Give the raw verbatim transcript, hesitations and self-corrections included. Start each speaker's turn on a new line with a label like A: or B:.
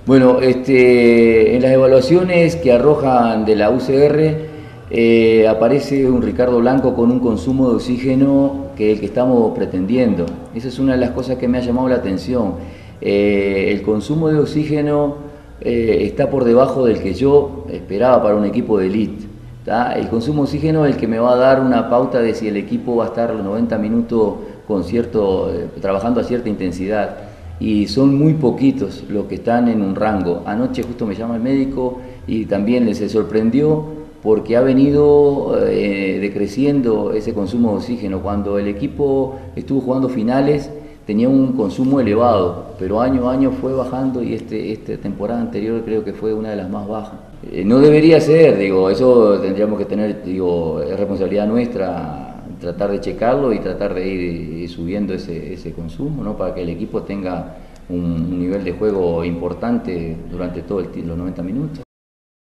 A: Bueno, este, en las evaluaciones que arrojan de la U C R eh, aparece un Ricardo Blanco con un consumo de oxígeno que es el que estamos pretendiendo. Esa es una de las cosas que me ha llamado la atención. Eh, el consumo de oxígeno eh, está por debajo del que yo esperaba para un equipo de elite. ¿tá? El consumo de oxígeno es el que me va a dar una pauta de si el equipo va a estar los noventa minutos con cierto, eh, trabajando a cierta intensidad. Y son muy poquitos los que están en un rango. Anoche justo me llama el médico y también se sorprendió porque ha venido eh, decreciendo ese consumo de oxígeno. Cuando el equipo estuvo jugando finales tenía un consumo elevado, pero año a año fue bajando y este, esta temporada anterior creo que fue una de las más bajas. Eh, no debería ser, digo, eso tendríamos que tener, digo, es responsabilidad nuestra tratar de checarlo y tratar de ir subiendo ese, ese consumo, ¿no? Para que el equipo tenga un, un nivel de juego importante durante todos los noventa minutos.